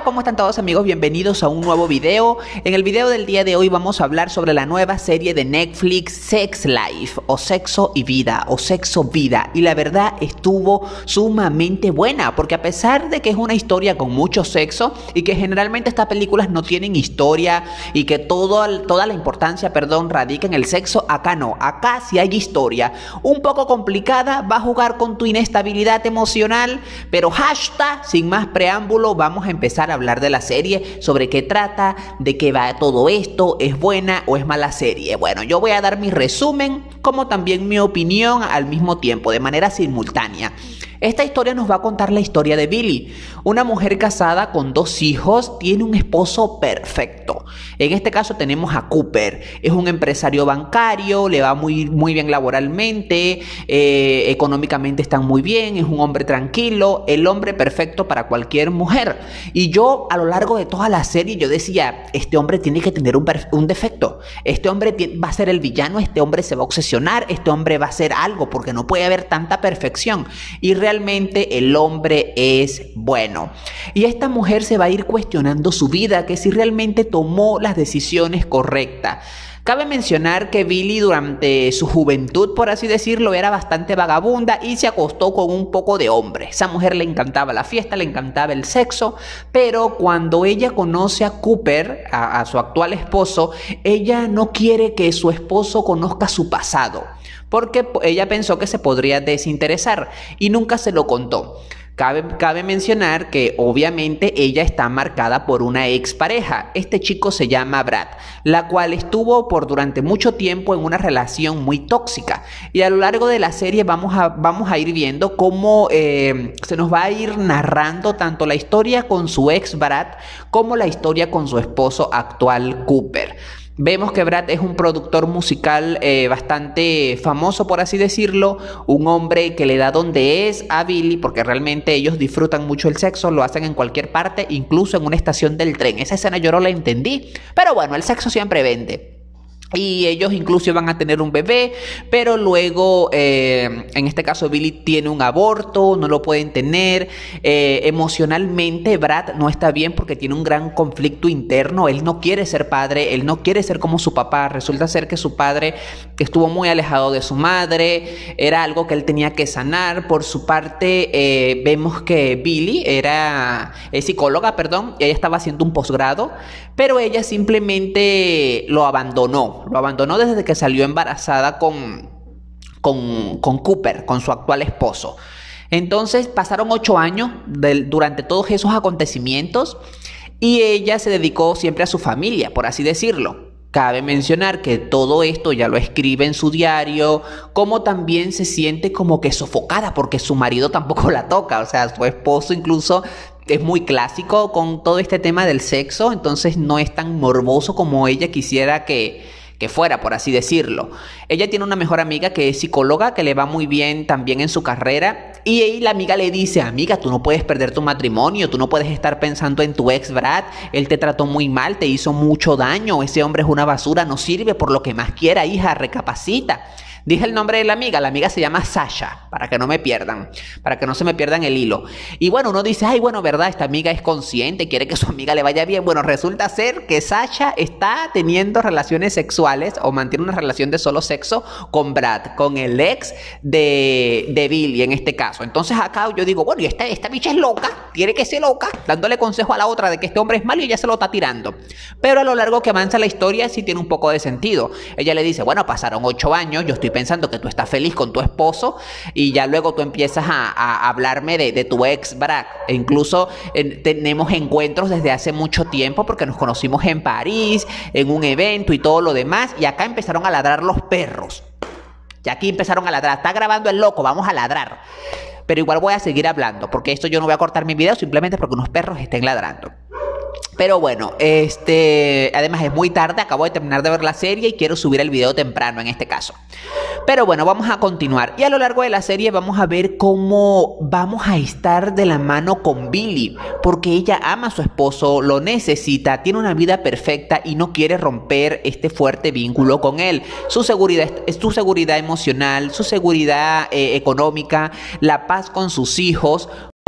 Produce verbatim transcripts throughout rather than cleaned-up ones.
¿cómo están todos amigos? Bienvenidos a un nuevo video. En el video del día de hoy vamos a hablar sobre la nueva serie de Netflix Sex Life, o Sexo y Vida, o Sexo Vida. Y la verdad estuvo sumamente buena, porque a pesar de que es una historia con mucho sexo y que generalmente estas películas no tienen historia y que todo, toda la importancia, perdón, radica en el sexo, acá no, acá sí hay historia. Un poco complicada, va a jugar con tu inestabilidad emocional, pero hashtag, sin más preámbulo, vamos a empezar a hablar de la serie, sobre qué trata, de qué va todo esto, es buena o es mala serie. Bueno, yo voy a dar mi resumen, como también mi opinión al mismo tiempo, de manera simultánea. Esta historia nos va a contar la historia de Billy, una mujer casada con dos hijos, tiene un esposo perfecto. En este caso tenemos a Cooper, es un empresario bancario, le va muy, muy bien laboralmente, eh, económicamente están muy bien, es un hombre tranquilo, el hombre perfecto para cualquier mujer. Y yo a lo largo de toda la serie yo decía, este hombre tiene que tener un, un defecto, este hombre va a ser el villano, este hombre se va a obsesionar, este hombre va a hacer algo porque no puede haber tanta perfección. Y realmente Realmente el hombre es bueno. Y esta mujer se va a ir cuestionando su vida, que si realmente tomó las decisiones correctas. Cabe mencionar que Billy durante su juventud, por así decirlo, era bastante vagabunda y se acostó con un poco de hombre. Esa mujer le encantaba la fiesta, le encantaba el sexo, pero cuando ella conoce a Cooper, a, a su actual esposo, ella no quiere que su esposo conozca su pasado, porque ella pensó que se podría desinteresar y nunca se lo contó. Cabe, cabe mencionar que obviamente ella está marcada por una expareja. Este chico se llama Brad, la cual estuvo por durante mucho tiempo en una relación muy tóxica. Y a lo largo de la serie vamos a, vamos a ir viendo cómo eh, se nos va a ir narrando tanto la historia con su ex Brad como la historia con su esposo actual Cooper. Vemos que Brad es un productor musical eh, bastante famoso, por así decirlo, un hombre que le da donde es a Billy, porque realmente ellos disfrutan mucho el sexo, lo hacen en cualquier parte, incluso en una estación del tren. Esa escena yo no la entendí, pero bueno, el sexo siempre vende. Y ellos incluso van a tener un bebé, pero luego, eh, en este caso Billy tiene un aborto, no lo pueden tener. Eh, emocionalmente Brad no está bien porque tiene un gran conflicto interno. Él no quiere ser padre, él no quiere ser como su papá. Resulta ser que su padre estuvo muy alejado de su madre, era algo que él tenía que sanar. Por su parte, eh, vemos que Billy era eh, psicóloga, perdón, y ella estaba haciendo un posgrado, pero ella simplemente lo abandonó. Lo abandonó desde que salió embarazada con, con, con Cooper, con su actual esposo. Entonces pasaron ocho años de, durante todos esos acontecimientos y ella se dedicó siempre a su familia, por así decirlo. Cabe mencionar que todo esto ya lo escribe en su diario, como también se siente como que sofocada porque su marido tampoco la toca, o sea, su esposo incluso es muy clásico con todo este tema del sexo, entonces no es tan morboso como ella quisiera que... que fuera, por así decirlo. Ella tiene una mejor amiga que es psicóloga, que le va muy bien también en su carrera, y ahí la amiga le dice, amiga, tú no puedes perder tu matrimonio, tú no puedes estar pensando en tu ex Brad, él te trató muy mal, te hizo mucho daño, ese hombre es una basura, no sirve por lo que más quiera, hija, recapacita. Dije el nombre de la amiga, la amiga se llama Sasha, para que no me pierdan, para que no se me pierdan el hilo. Y bueno, uno dice, ay, bueno, verdad, esta amiga es consciente, quiere que su amiga le vaya bien. Bueno, resulta ser que Sasha está teniendo relaciones sexuales o mantiene una relación de solo sexo con Brad, con el ex de, de Billy en este caso. Entonces acá yo digo, bueno, y esta, esta bicha es loca, tiene que ser loca, dándole consejo a la otra de que este hombre es malo y ella se lo está tirando. Pero a lo largo que avanza la historia sí tiene un poco de sentido. Ella le dice, bueno, pasaron ocho años, yo estoy pensando que tú estás feliz con tu esposo y ya luego tú empiezas a, a hablarme de, de tu ex Brad. E incluso eh, tenemos encuentros desde hace mucho tiempo porque nos conocimos en París, en un evento y todo lo demás, y acá empezaron a ladrar los perros. Y aquí empezaron a ladrar, está grabando el loco, vamos a ladrar. Pero igual voy a seguir hablando porque esto yo no voy a cortar mi video simplemente porque unos perros estén ladrando. Pero bueno, este, además es muy tarde, acabo de terminar de ver la serie y quiero subir el video temprano en este caso. Pero bueno, vamos a continuar. Y a lo largo de la serie vamos a ver cómo vamos a estar de la mano con Billy, porque ella ama a su esposo, lo necesita, tiene una vida perfecta y no quiere romper este fuerte vínculo con él. Su seguridad, su seguridad emocional, su seguridad eh, económica, la paz con sus hijos,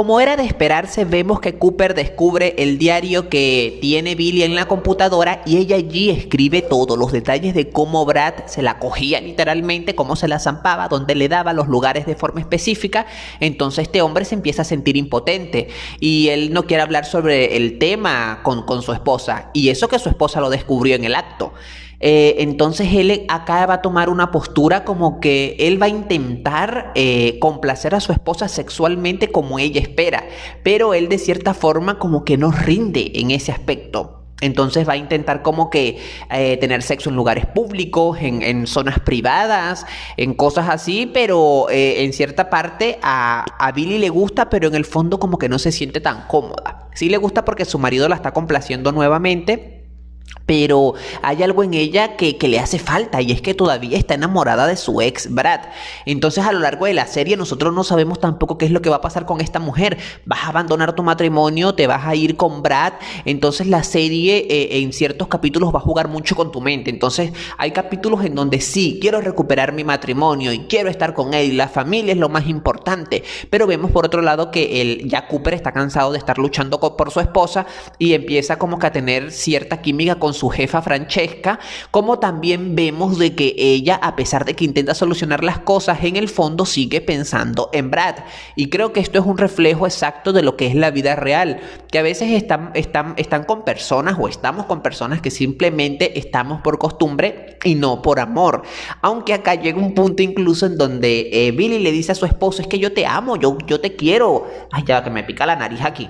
Como era de esperarse, vemos que Cooper descubre el diario que tiene Billy en la computadora y ella allí escribe todos los detalles de cómo Brad se la cogía literalmente, cómo se la zampaba, dónde le daba los lugares de forma específica. Entonces este hombre se empieza a sentir impotente y él no quiere hablar sobre el tema con, con su esposa, y eso que su esposa lo descubrió en el acto. Eh, entonces él acá va a tomar una postura como que él va a intentar eh, complacer a su esposa sexualmente como ella espera, pero él de cierta forma como que no rinde en ese aspecto. Entonces va a intentar como que eh, tener sexo en lugares públicos, en, en zonas privadas, en cosas así, pero eh, en cierta parte a, a Billy le gusta, pero en el fondo como que no se siente tan cómoda. Sí le gusta porque su marido la está complaciendo nuevamente, pero hay algo en ella que, que le hace falta, y es que todavía está enamorada de su ex Brad. Entonces a lo largo de la serie nosotros no sabemos tampoco qué es lo que va a pasar con esta mujer. ¿Vas a abandonar tu matrimonio? ¿Te vas a ir con Brad? Entonces la serie eh, en ciertos capítulos va a jugar mucho con tu mente. Entonces hay capítulos en donde sí, quiero recuperar mi matrimonio y quiero estar con él, la familia es lo más importante, pero vemos por otro lado que él, ya Cooper está cansado de estar luchando por su esposa y empieza como que a tener cierta química con su jefa Francesca, como también vemos de que ella, a pesar de que intenta solucionar las cosas, en el fondo sigue pensando en Brad. Y creo que esto es un reflejo exacto de lo que es la vida real, que a veces están, están, están con personas o estamos con personas que simplemente estamos por costumbre y no por amor. Aunque acá llega un punto incluso en donde eh, Billy le dice a su esposo, es que yo te amo, yo, yo te quiero. Ay, ya que me pica la nariz aquí.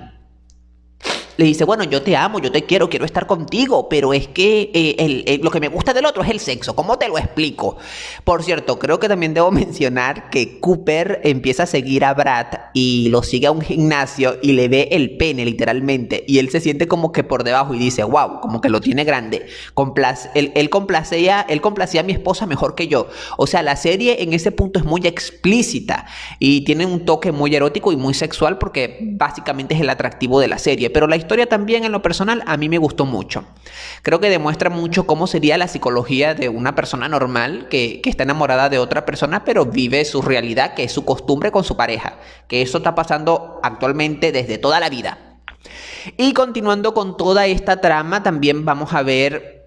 Le dice, bueno, yo te amo, yo te quiero, quiero estar contigo, pero es que eh, el, el, lo que me gusta del otro es el sexo. ¿Cómo te lo explico? Por cierto, creo que también debo mencionar que Cooper empieza a seguir a Brad y lo sigue a un gimnasio y le ve el pene literalmente, y él se siente como que por debajo y dice, wow, como que lo tiene grande. Complace, él, él, complacía, él complacía a mi esposa mejor que yo. O sea, la serie en ese punto es muy explícita y tiene un toque muy erótico y muy sexual porque básicamente es el atractivo de la serie, pero la historia también en lo personal a mí me gustó mucho. Creo que demuestra mucho cómo sería la psicología de una persona normal que, que está enamorada de otra persona pero vive su realidad, que es su costumbre con su pareja, que eso está pasando actualmente desde toda la vida. Y continuando con toda esta trama, también vamos a ver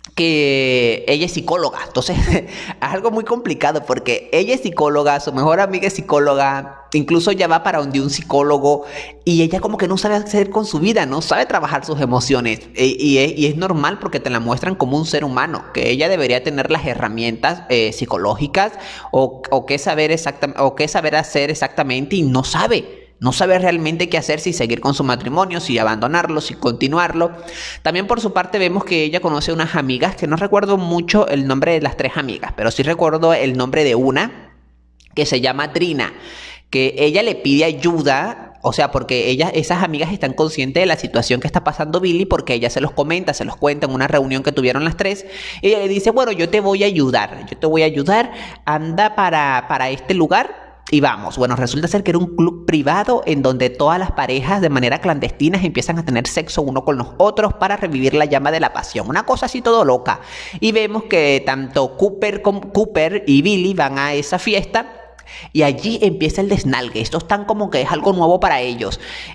que ella es psicóloga. Entonces es algo muy complicado porque ella es psicóloga, su mejor amiga es psicóloga, incluso ya va para donde un psicólogo, y ella como que no sabe hacer con su vida, no sabe trabajar sus emociones, y, y, es, y es normal porque te la muestran como un ser humano, que ella debería tener las herramientas eh, psicológicas o, o, qué saber exacta, o qué saber hacer exactamente, y no sabe. No sabe realmente qué hacer, si seguir con su matrimonio, si abandonarlo, si continuarlo. También por su parte vemos que ella conoce unas amigas, que no recuerdo mucho el nombre de las tres amigas, pero sí recuerdo el nombre de una, que se llama Trina, que ella le pide ayuda, o sea, porque ellas, esas amigas están conscientes de la situación que está pasando Billy, porque ella se los comenta, se los cuenta en una reunión que tuvieron las tres. Ella le dice, bueno, yo te voy a ayudar, yo te voy a ayudar, anda para, para este lugar. Y vamos, bueno, resulta ser que era un club privado en donde todas las parejas de manera clandestina empiezan a tener sexo uno con los otros para revivir la llama de la pasión. Una cosa así todo loca. Y vemos que tanto Cooper, como Cooper y Billy van a esa fiesta. Y allí empieza el desnalgue. Esto es tan como que es algo nuevo para ellos.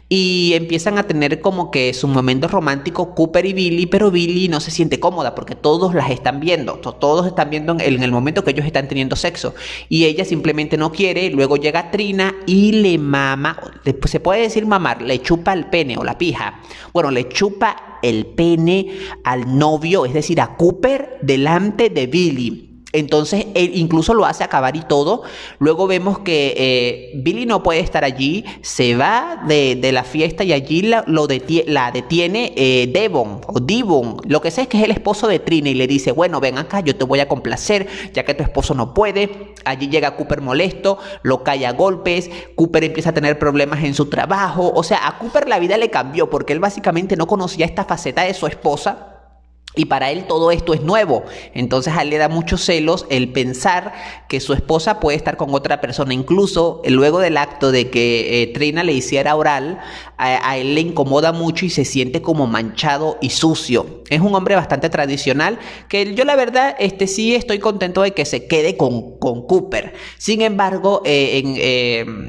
Y empiezan a tener como que sus momentos románticos Cooper y Billy, pero Billy no se siente cómoda porque todos las están viendo. Todos están viendo en el, en el momento que ellos están teniendo sexo. Y ella simplemente no quiere. Luego llega Trina y le mama, se puede decir mamar, le chupa el pene o la pija. Bueno, le chupa el pene al novio, es decir, a Cooper, delante de Billy. Entonces él incluso lo hace acabar y todo. Luego vemos que eh, Billy no puede estar allí, se va de, de la fiesta y allí la, lo detiene, la detiene eh, Devon o Devon. Lo que sé es que es el esposo de Trina y le dice, bueno, ven acá, yo te voy a complacer ya que tu esposo no puede. Allí llega Cooper molesto, lo cae a golpes, Cooper empieza a tener problemas en su trabajo. O sea, a Cooper la vida le cambió porque él básicamente no conocía esta faceta de su esposa. Y para él todo esto es nuevo. Entonces a él le da muchos celos el pensar que su esposa puede estar con otra persona. Incluso luego del acto de que eh, Trina le hiciera oral, a, a él le incomoda mucho y se siente como manchado y sucio. Es un hombre bastante tradicional que yo la verdad este, sí estoy contento de que se quede con, con Cooper. Sin embargo, eh, en... Eh,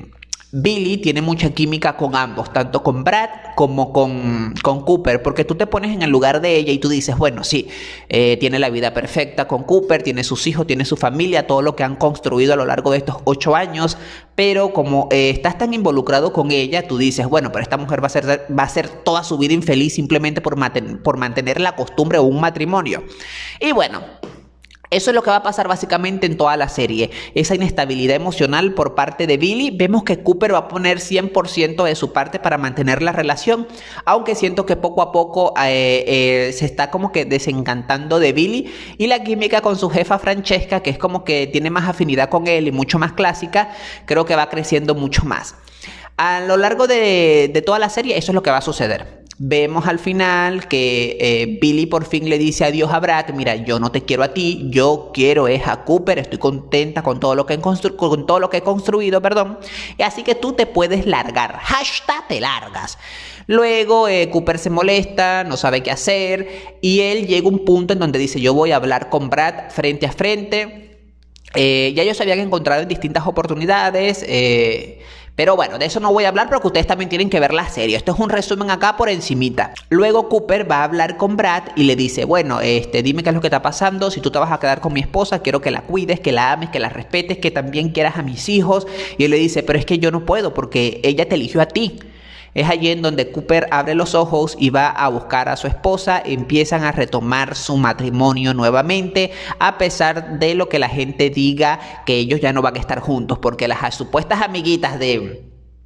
Billy tiene mucha química con ambos, tanto con Brad como con, con Cooper, porque tú te pones en el lugar de ella y tú dices, bueno, sí, eh, tiene la vida perfecta con Cooper, tiene sus hijos, tiene su familia, todo lo que han construido a lo largo de estos ocho años, pero como eh, estás tan involucrado con ella, tú dices, bueno, pero esta mujer va a ser, va a ser toda su vida infeliz simplemente por, maten, por mantener la costumbre o un matrimonio. Y bueno, eso es lo que va a pasar básicamente en toda la serie, esa inestabilidad emocional por parte de Billy. Vemos que Cooper va a poner cien por ciento de su parte para mantener la relación, aunque siento que poco a poco eh, eh, se está como que desencantando de Billy, y la química con su jefa Francesca, que es como que tiene más afinidad con él y mucho más clásica, creo que va creciendo mucho más. A lo largo de, de toda la serie eso es lo que va a suceder. Vemos al final que eh, Billy por fin le dice adiós a Brad, mira, yo no te quiero a ti, yo quiero es a Cooper, estoy contenta con todo lo que he, constru con todo lo que he construido, perdón, y así que tú te puedes largar, hashtag te largas. Luego eh, Cooper se molesta, no sabe qué hacer, y él llega a un punto en donde dice, yo voy a hablar con Brad frente a frente. Eh, ya ellos se habían encontrado en distintas oportunidades, eh, pero bueno, de eso no voy a hablar porque ustedes también tienen que ver la serie. Esto es un resumen acá por encimita. Luego Cooper va a hablar con Brad y le dice, bueno, este, dime qué es lo que está pasando. Si tú te vas a quedar con mi esposa, quiero que la cuides, que la ames, que la respetes, que también quieras a mis hijos. Y él le dice, pero es que yo no puedo porque ella te eligió a ti. Es allí en donde Cooper abre los ojos y va a buscar a su esposa. Empiezan a retomar su matrimonio nuevamente, a pesar de lo que la gente diga que ellos ya no van a estar juntos, porque las supuestas amiguitas de...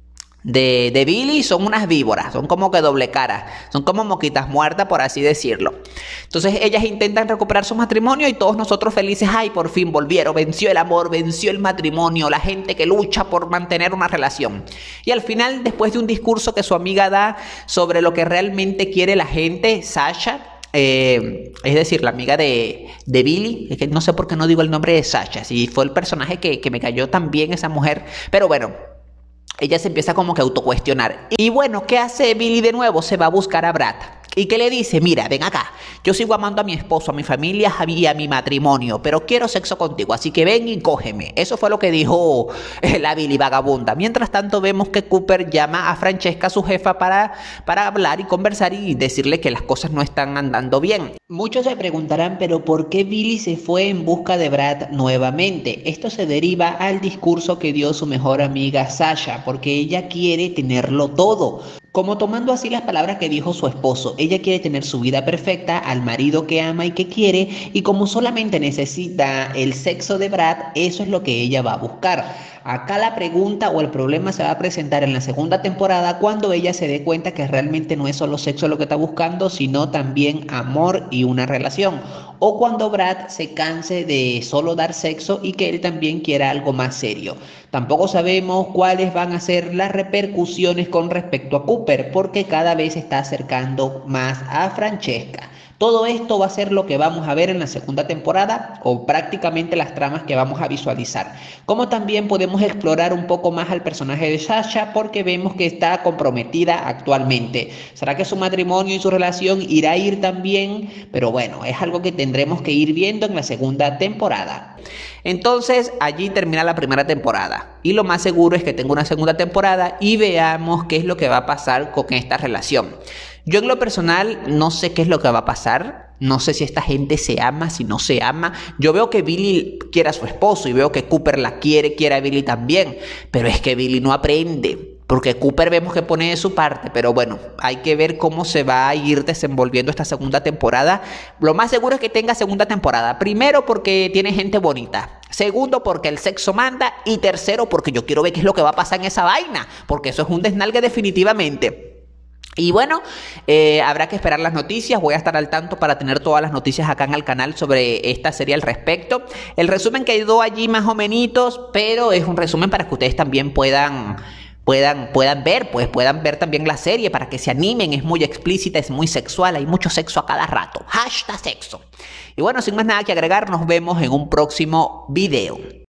De, de Billy son unas víboras, son como que doble cara, son como moquitas muertas, por así decirlo. Entonces ellas intentan recuperar su matrimonio y todos nosotros felices, ay, por fin volvieron, venció el amor, venció el matrimonio, la gente que lucha por mantener una relación. Y al final, después de un discurso que su amiga da sobre lo que realmente quiere la gente, Sasha, Eh, es decir, la amiga de, de Billy, es que no sé por qué no digo el nombre de Sasha, si fue el personaje que, que me cayó tan bien esa mujer, pero bueno, ella se empieza como que a autocuestionar. Y bueno, ¿qué hace Billy de nuevo? Se va a buscar a Brad. ¿Y qué le dice? Mira, ven acá, yo sigo amando a mi esposo, a mi familia y a mi matrimonio, pero quiero sexo contigo, así que ven y cógeme. Eso fue lo que dijo la Billy vagabunda. Mientras tanto vemos que Cooper llama a Francesca, su jefa, para, para hablar y conversar y decirle que las cosas no están andando bien. Muchos se preguntarán, pero ¿por qué Billy se fue en busca de Brad nuevamente? Esto se deriva al discurso que dio su mejor amiga Sasha, porque ella quiere tenerlo todo. Como tomando así las palabras que dijo su esposo, ella quiere tener su vida perfecta, al marido que ama y que quiere, y como solamente necesita el sexo de Brad, eso es lo que ella va a buscar. Acá la pregunta o el problema se va a presentar en la segunda temporada cuando ella se dé cuenta que realmente no es solo sexo lo que está buscando, sino también amor y una relación. O cuando Brad se canse de solo dar sexo y que él también quiera algo más serio. Tampoco sabemos cuáles van a ser las repercusiones con respecto a Cooper, porque cada vez se está acercando más a Francesca. Todo esto va a ser lo que vamos a ver en la segunda temporada, o prácticamente las tramas que vamos a visualizar. Como también podemos explorar un poco más al personaje de Sasha, porque vemos que está comprometida actualmente. ¿Será que su matrimonio y su relación irá a ir también? Pero bueno, es algo que tendremos que ir viendo en la segunda temporada. Entonces allí termina la primera temporada y lo más seguro es que tenga una segunda temporada y veamos qué es lo que va a pasar con esta relación. Yo en lo personal no sé qué es lo que va a pasar, no sé si esta gente se ama, si no se ama. Yo veo que Billy quiere a su esposo y veo que Cooper la quiere, quiere a Billy también, pero es que Billy no aprende. Porque Cooper vemos que pone de su parte, pero bueno, hay que ver cómo se va a ir desenvolviendo esta segunda temporada. Lo más seguro es que tenga segunda temporada. Primero porque tiene gente bonita. Segundo porque el sexo manda. Y tercero porque yo quiero ver qué es lo que va a pasar en esa vaina. Porque eso es un desnalgue definitivamente. Y bueno, eh, habrá que esperar las noticias. Voy a estar al tanto para tener todas las noticias acá en el canal sobre esta serie al respecto. El resumen quedó allí más o menos, pero es un resumen para que ustedes también puedan... Puedan, puedan ver, pues puedan ver también la serie para que se animen. Es muy explícita, es muy sexual, hay mucho sexo a cada rato. Hashtag sexo. Y bueno, sin más nada que agregar, nos vemos en un próximo video.